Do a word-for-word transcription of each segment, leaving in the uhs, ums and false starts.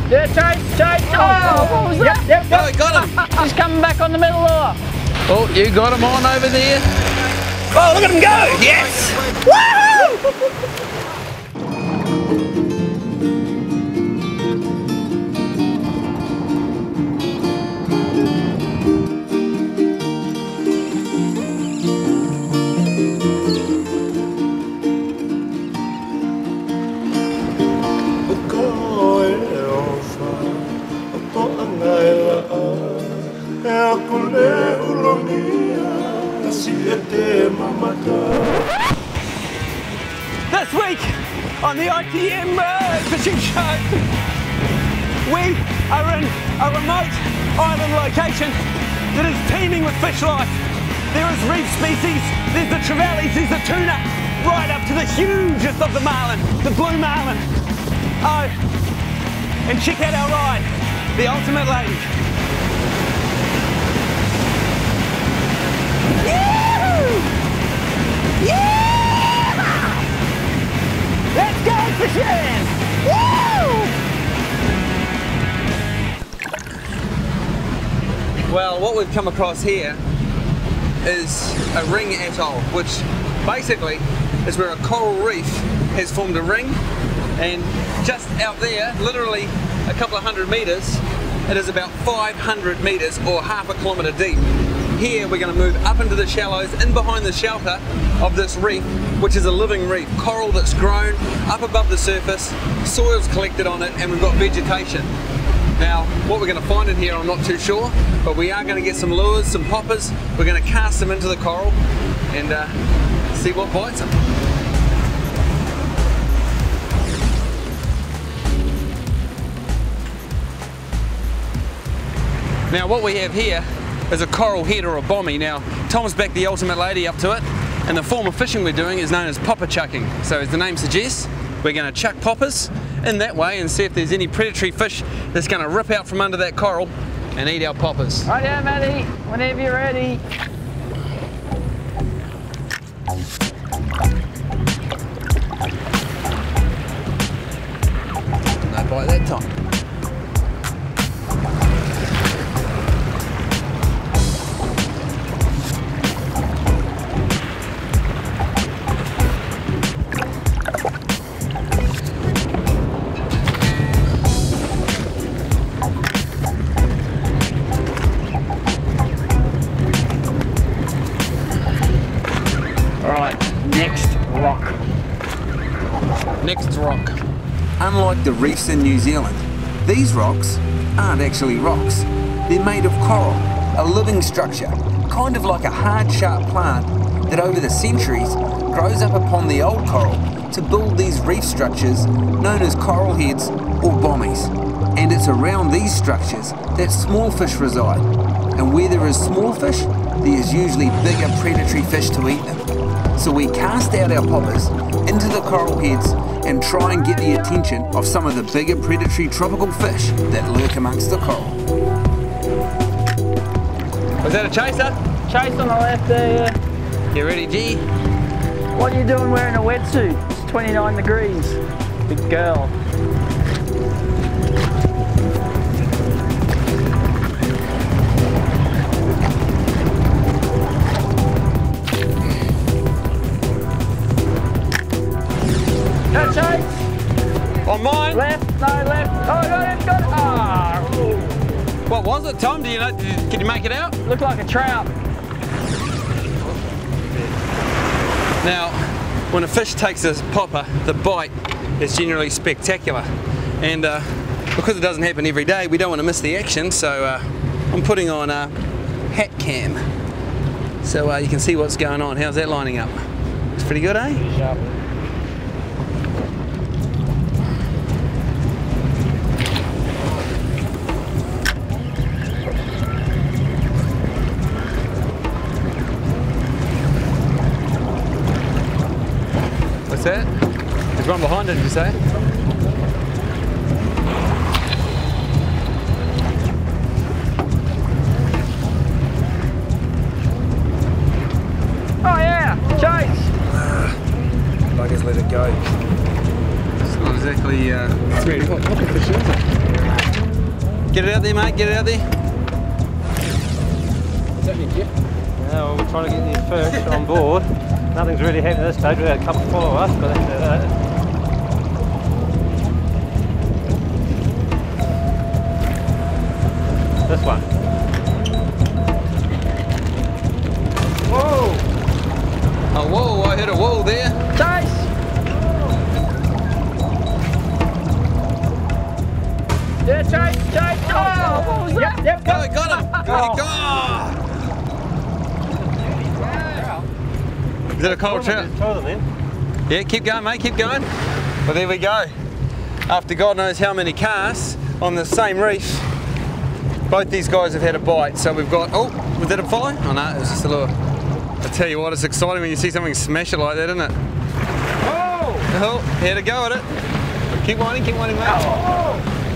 Yeah, chase, chase. Oh, what was that? Yep, yep. Oh, got him. He's coming back on the middle lure. Oh, you got him on over there. Oh, look at him go! Yes! Woohoo! This week on the I T M uh, Fishing Show, we are in a remote island location that is teeming with fish life. There is reef species, there's the trevallies, there's the tuna, right up to the hugest of the marlin, the blue marlin. Oh, and check out our ride, the Ultimate Lady. Yeah! Let's go fishing! Woo! Well, what we've come across here is a ring atoll, which basically is where a coral reef has formed a ring, and just out there, literally a couple of hundred meters, it is about five hundred meters or half a kilometer deep. Here we're going to move up into the shallows, in behind the shelter of this reef, which is a living reef, coral that's grown up above the surface, soil's collected on it, and we've got vegetation. Now, what we're going to find in here, I'm not too sure, but we are going to get some lures, some poppers. We're going to cast them into the coral and uh, see what bites them. Now, what we have here is a coral head or a bommy. Now, Tom's backed the Ultimate Lady up to it, and the form of fishing we're doing is known as popper chucking. So as the name suggests, we're going to chuck poppers in that way and see if there's any predatory fish that's going to rip out from under that coral and eat our poppers. Right, yeah, Matty, whenever you're ready. No bite that time. Next rock. Next rock. Unlike the reefs in New Zealand, these rocks aren't actually rocks. They're made of coral, a living structure, kind of like a hard, sharp plant that over the centuries grows up upon the old coral to build these reef structures known as coral heads or bommies. And it's around these structures that small fish reside. And where there is small fish, there is usually bigger predatory fish to eat them. So we cast out our poppers into the coral heads and try and get the attention of some of the bigger predatory tropical fish that lurk amongst the coral. Was that a chaser? Chase on the left there, yeah. You ready, G? What are you doing wearing a wetsuit? It's twenty-nine degrees. Big girl. Go, Chase. On mine? Left, no, left. Oh, got it, got it. Ah. What was it, Tom? Do you know? Can you make it out? Looked like a trout. Now, when a fish takes a popper, the bite is generally spectacular. And uh, because it doesn't happen every day, we don't want to miss the action, so uh, I'm putting on a hat cam. So uh, you can see what's going on. How's that lining up? It's pretty good, eh? Pretty sharp. What's that? There's one behind it, did you say? Oh yeah, Chase! Buggers let it go. It's not exactly uh, it's very hot. What the fish is it? Get it out there, mate, get it out there. Yeah, well, we're trying to get these fish on board. Nothing's really happening at this stage. We had a couple follow us, but that's about it. This one. Whoa! Oh, whoa, I hit a wall there. Chase! Yeah, chase, chase! Oh, what was that? Yep, yep, Go, got him! Got him, go! Is that a coral trout? Two of them then. Yeah, keep going, mate, keep going. Well, there we go. After God knows how many casts on the same reef, both these guys have had a bite. So we've got, oh, was that a fly? Oh no, it was just a little, I tell you what, it's exciting when you see something smash it like that, isn't it? Oh! Oh, had a go at it. Keep whining, keep whining, mate. Oh!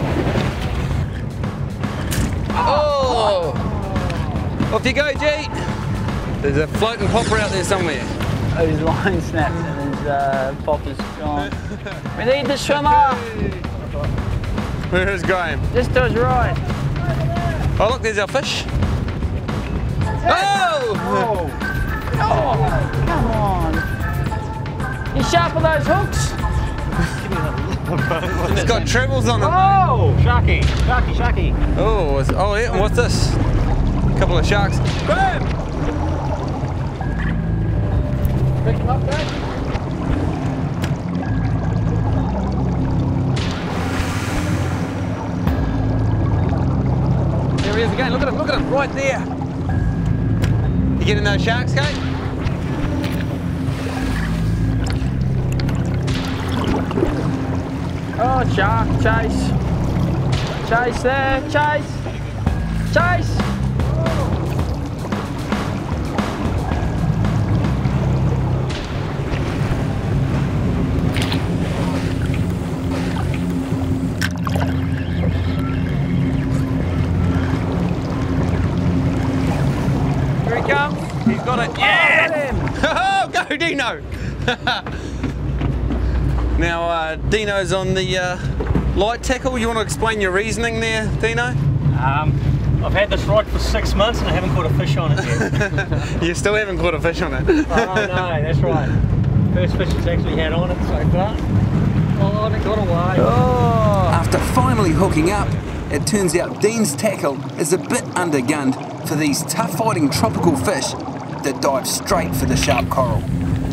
Oh! Off you go, G. There's a floating popper out there somewhere. Oh, his line snapped and his uh, popper's gone. We need the swimmer! Where is Graham? Just to his right. Oh look, there's our fish. Oh! Oh! Oh! Come on! You sharpen those hooks? It's got trebles on it. Oh! Sharky! Sharky, Sharky! Oh, is- oh yeah, and what's this? A couple of sharks. Graham! Pick him up, Dad. There he is again, look at him, look at him, right there. You getting those sharks, Kate? Oh, shark, chase. Chase there, chase. Chase. Here he comes. He's got it. Yeah! Oh, go Dino! Now, uh, Dino's on the uh, light tackle. You want to explain your reasoning there, Dino? Um, I've had this rod for six months and I haven't caught a fish on it yet. You still haven't caught a fish on it. Oh no, that's right. First fish it's actually had on it so far. Oh, and it got away. Oh. After finally hooking up, it turns out Dean's tackle is a bit undergunned for these tough fighting tropical fish that dive straight for the sharp coral.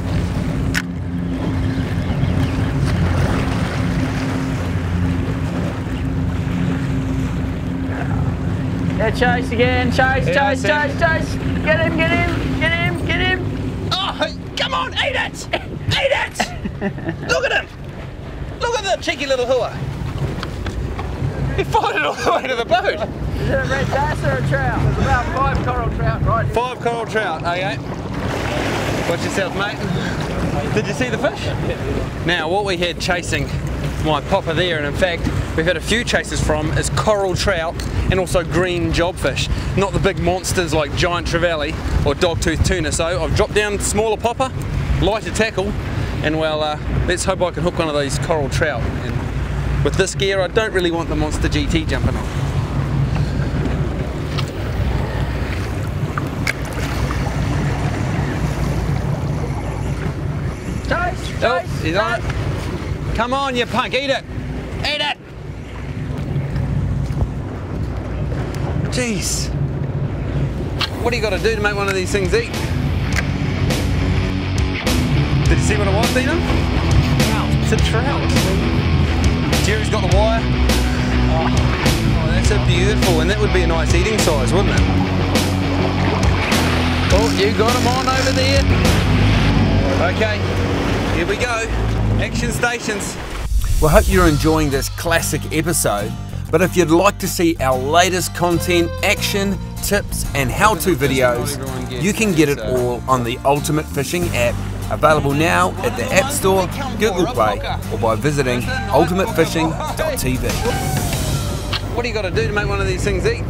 Yeah, chase again, chase, Yeah, chase, Sam. chase, chase. Get him, get him, get him, get him. Oh, come on, eat it! Eat it! Look at him! Look at the cheeky little hua. He fought it all the way to the boat. Is it a red bass or a trout? There's about five coral trout right here. Five coral trout, okay. Watch yourself, mate. Did you see the fish? Now, what we had chasing my popper there, and in fact, we've had a few chases from, is coral trout and also green jobfish. Not the big monsters like giant trevally or dogtooth tuna. So I've dropped down smaller popper, lighter tackle, and well, uh, let's hope I can hook one of these coral trout. And with this gear, I don't really want the Monster G T jumping on. Chase, Oh, chase, he's on it. chase. Come on, you punk, eat it! Eat it! Jeez. What do you got to do to make one of these things eat? Did you see what it was, Dino? It's a trout. Jerry's got the wire. Oh, that's a beautiful, and that would be a nice eating size, wouldn't it? Oh, you got him on over there. Okay, here we go. Action stations. Well, I hope you're enjoying this classic episode, but if you'd like to see our latest content, action, tips and how-to videos, you can get it all on the Ultimate Fishing app, available now at the App Store, Google Play, or by visiting ultimate fishing dot t v. What do you got to do to make one of these things eat?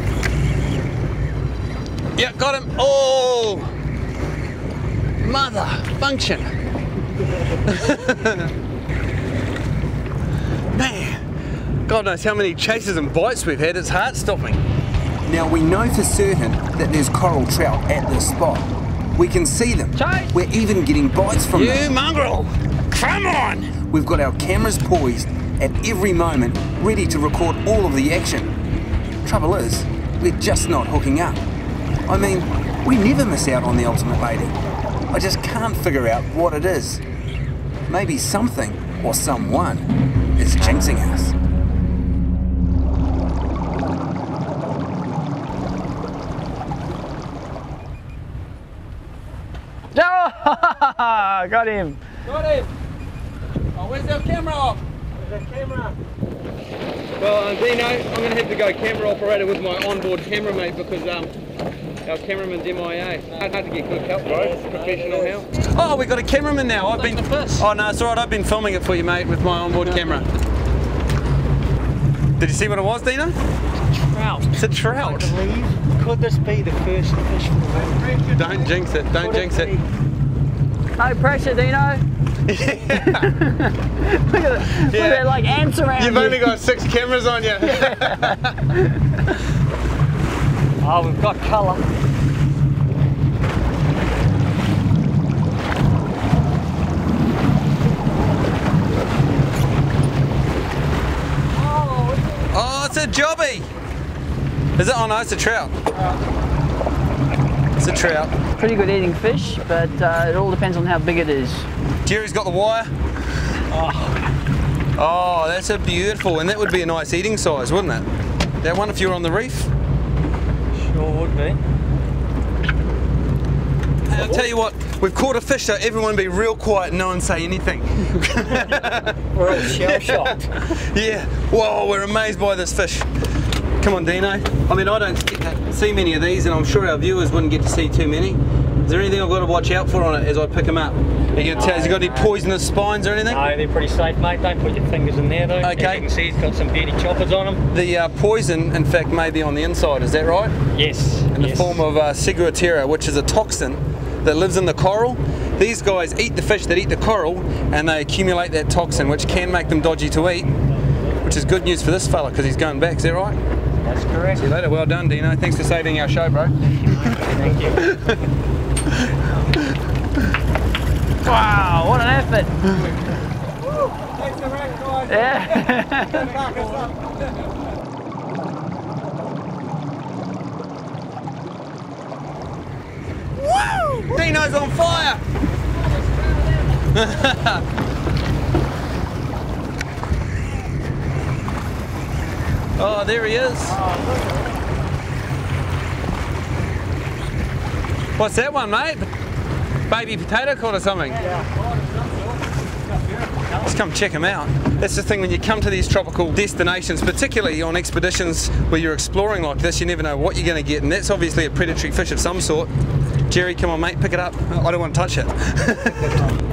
Yeah, got him. Oh! Mother function. Man, God knows how many chases and bites we've had, it's heart-stopping. Now we know for certain that there's coral trout at this spot. We can see them. Chase. We're even getting bites from You them. mongrel! Come on! We've got our cameras poised at every moment, ready to record all of the action. Trouble is, we're just not hooking up. I mean, we never miss out on the ultimate lady. I just can't figure out what it is. Maybe something or someone is jinxing us. Oh, got him. Got him! Oh, where's our camera off? There's a camera. Well, uh, Dino, I'm going to have to go camera operator with my onboard camera, mate, because um, our cameraman's M I A. Hard to get good help, bro. Professional help. Oh, we got a cameraman now. I've been. Oh no, it's alright. I've been filming it for you, mate, with my onboard camera. Did you see what it was, Dino? Trout. It's a trout. I believe. Could this be the first fish for the week? Don't jinx it. Don't Could jinx it. be? No pressure, Dino. Look at it. Look at it, like ants around You've you. only got six cameras on you. Oh, we've got colour. Oh, it's a jobby. Is it? Oh no, it's a trout. It's a trout. Pretty good eating fish, but uh, it all depends on how big it is. Jerry's got the wire. Oh. Oh, that's a beautiful, and that would be a nice eating size, wouldn't it? That one if you were on the reef. Sure would be. I'll tell you what, we've caught a fish, so everyone be real quiet and no one say anything. We're all shell shocked. Yeah, whoa, we're amazed by this fish. Come on, Dino. I mean, I don't get to see many of these, and I'm sure our viewers wouldn't get to see too many. Is there anything I've got to watch out for on it as I pick them up? Are you gonna tell, has he got any poisonous spines or anything? No, they're pretty safe, mate. Don't put your fingers in there, though. Okay. As you can see, he's got some beauty choppers on him. The uh, poison, in fact, may be on the inside, is that right? Yes. In the yes. form of uh, ciguatera, which is a toxin that lives in the coral. These guys eat the fish that eat the coral, and they accumulate that toxin, which can make them dodgy to eat, which is good news for this fella, because he's going back, is that right? That's correct. See you later. Well done, Dino. Thanks for saving our show, bro. Thank you. Wow, what an effort. Thanks for that, guys. Yeah. Woo! Dino's on fire! Oh, there he is. What's that one, mate? Baby potato cod or something? Let's come check him out. That's the thing, when you come to these tropical destinations, particularly on expeditions where you're exploring like this, you never know what you're going to get, and that's obviously a predatory fish of some sort. Jerry, come on mate, pick it up. I don't want to touch it.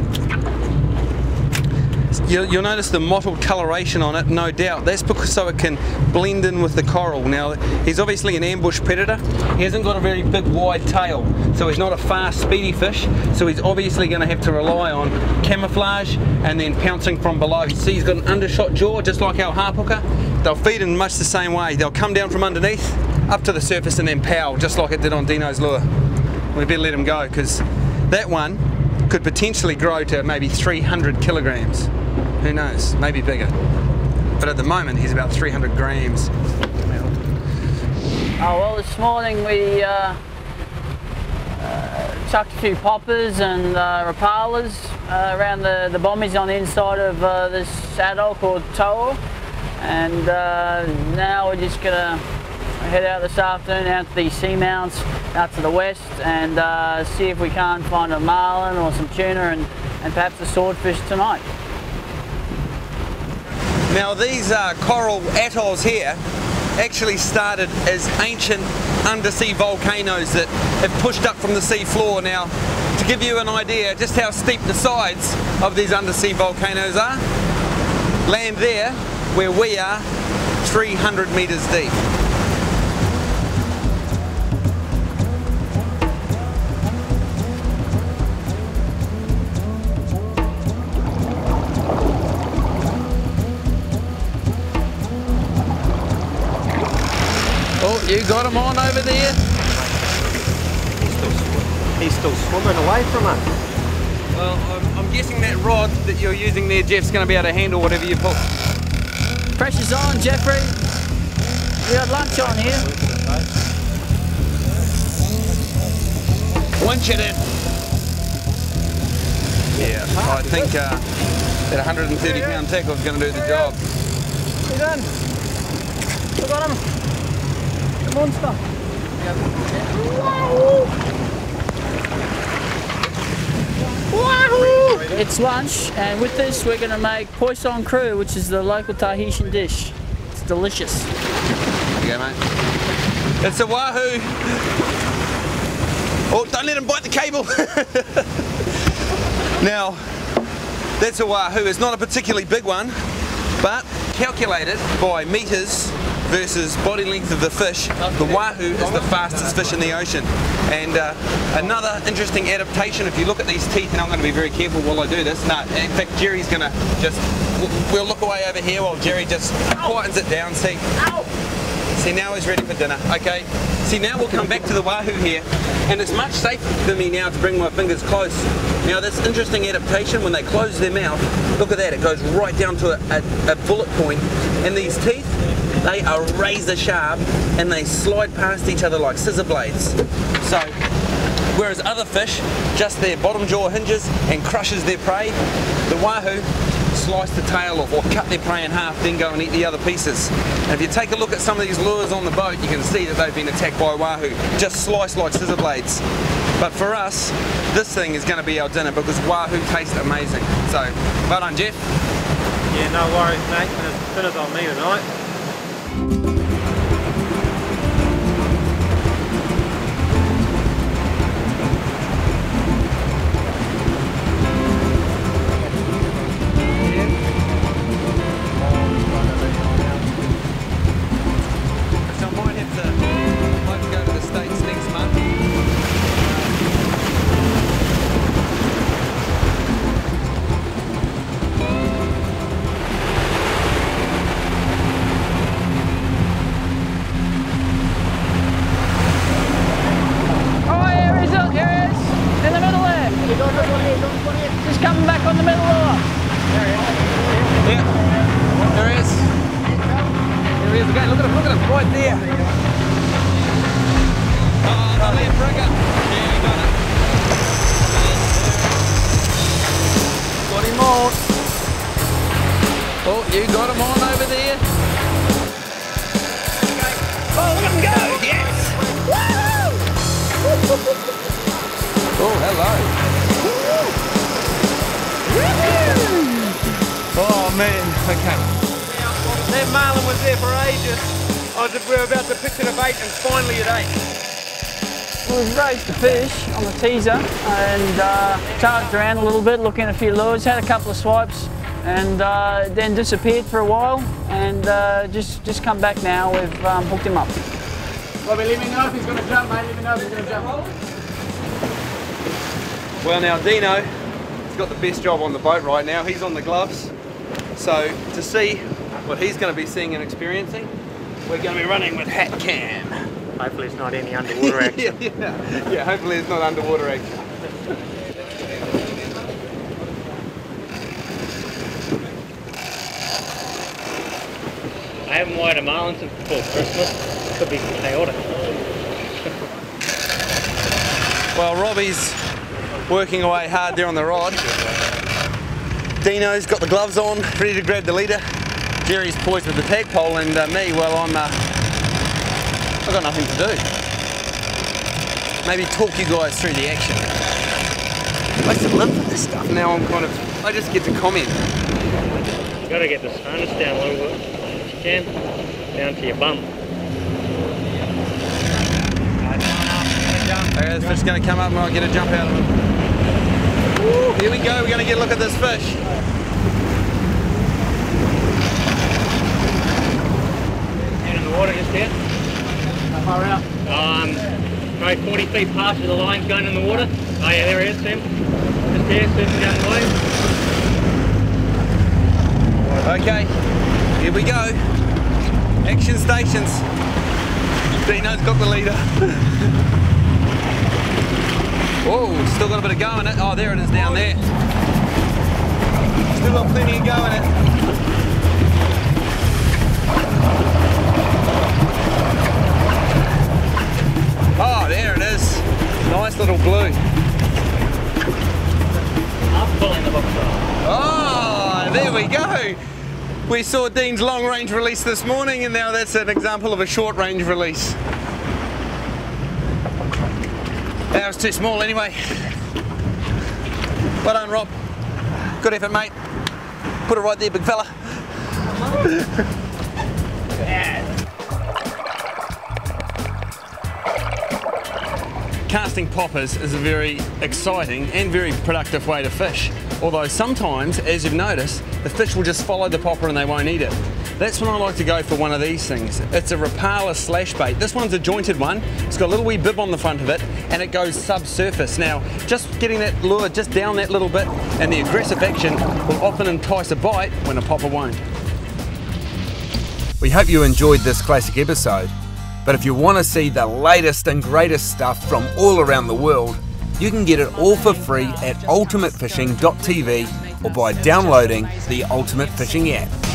You'll, you'll notice the mottled coloration on it, no doubt. That's because so it can blend in with the coral. Now, he's obviously an ambush predator. He hasn't got a very big wide tail, so he's not a fast, speedy fish. So he's obviously going to have to rely on camouflage and then pouncing from below. You see he's got an undershot jaw, just like our harp hooker. They'll feed in much the same way. They'll come down from underneath, up to the surface and then pow, just like it did on Dino's lure. We better let him go, because that one could potentially grow to maybe three hundred kilograms. Who knows, maybe bigger. But at the moment, he's about three hundred grams. Oh, well, this morning we uh, uh, chucked a few poppers and uh, rapalas uh, around the, the bommies on the inside of uh, this atoll called Toa. And uh, now we're just gonna head out this afternoon out to these seamounts out to the west and uh, see if we can't find a marlin or some tuna and, and perhaps a swordfish tonight. Now these uh, coral atolls here actually started as ancient undersea volcanoes that have pushed up from the sea floor. Now, to give you an idea just how steep the sides of these undersea volcanoes are, land there where we are, three hundred meters deep. you got him on over there? He's still, sw he's still swimming away from us. Well, I'm, I'm guessing that rod that you're using there, Jeff's going to be able to handle whatever you pull. Pressure's on, Jeffrey. We got lunch on here. Winch it in. Yeah, I think uh, that one hundred thirty pound tackle is going to do the job. We're done. We got him. The monster. Wahoo! It's lunch, and with this we're going to make poisson cru, which is the local Tahitian dish. It's delicious. There you go, mate. It's a wahoo. Oh, don't let him bite the cable. Now, that's a wahoo. It's not a particularly big one, but calculated by metres versus body length of the fish, the wahoo is the fastest fish in the ocean. And uh, another interesting adaptation, if you look at these teeth, and I'm going to be very careful while I do this. No, in fact, Jerry's going to just, we'll look away over here while Jerry just quietens it down. See? See, now he's ready for dinner. Okay. See, now we'll come back to the wahoo here, and it's much safer for me now to bring my fingers close. Now, this interesting adaptation, when they close their mouth, look at that, it goes right down to a, a, a bullet point, and these teeth, they are razor sharp, and they slide past each other like scissor blades. So, whereas other fish, just their bottom jaw hinges and crushes their prey, the wahoo slice the tail off or cut their prey in half, then go and eat the other pieces. And if you take a look at some of these lures on the boat, you can see that they've been attacked by wahoo, just sliced like scissor blades. But for us, this thing is going to be our dinner because wahoo tastes amazing. So, well done, Jeff. Yeah, no worries, mate. As dinner's on me tonight. Just coming back on the middle of it. Yeah, there he is. There he is again. Look at him, look at him, right there. Oh, the left rigger. Yeah, you got it. Got him on. Oh, you got him on over there. Oh, look at him go! Yes! Woo! Oh, hello. Oh man, okay. That marlin was there for ages. I was, we were about to pitch it a bait and finally it ate. Well, we've raised the fish on the teaser and uh, charged around a little bit, looking at a few lures, had a couple of swipes and uh, then disappeared for a while and uh, just, just come back now. We've um, hooked him up. Bobby, let me know if he's going to jump, mate. Let me know if he's going to jump. Well now Dino has got the best job on the boat right now. He's on the gloves. So to see what he's going to be seeing and experiencing, we're going to be running with hat cam. Hopefully it's not any underwater action. yeah, yeah, yeah, hopefully it's not underwater action. I haven't wired a marlin since before Christmas. Could be chaotic. Well, Robbie's working away hard there on the rod. Dino's got the gloves on, ready to grab the leader. Jerry's poised with the tadpole, and uh, me, well, I'm, uh, I've got nothing to do. Maybe talk you guys through the action. I used to live for this stuff. Now I'm kind of, I just get to comment. You've got to get this harness down a little bit, if you can, down to your bum. Okay, this fish is going to come up and I'll get a jump out of him. Ooh, here we go, we're going to get a look at this fish. Down in the water just here. How far out? Um, maybe forty feet past where the line's going in the water. Oh yeah, there he is, Sam. Just there, surfing down the wave. Okay, here we go. Action stations. Dino's got the leader. Whoa, still got a bit of go in it. Oh, there it is down there. Still got plenty of go in it. Oh, there it is. Nice little blue. I'm pulling the box off. Oh, there we go. We saw Dean's long range release this morning, and now that's an example of a short range release. That was too small anyway. Well done, Rob. Good effort, mate. Put it right there, big fella. Casting poppers is a very exciting and very productive way to fish. Although sometimes, as you've noticed, the fish will just follow the popper and they won't eat it. That's when I like to go for one of these things. It's a Rapala slash bait. This one's a jointed one. It's got a little wee bib on the front of it and it goes subsurface. Now, just getting that lure just down that little bit and the aggressive action will often entice a bite when a popper won't. We hope you enjoyed this classic episode, but if you want to see the latest and greatest stuff from all around the world, you can get it all for free at ultimate fishing dot t v or by downloading the Ultimate Fishing app.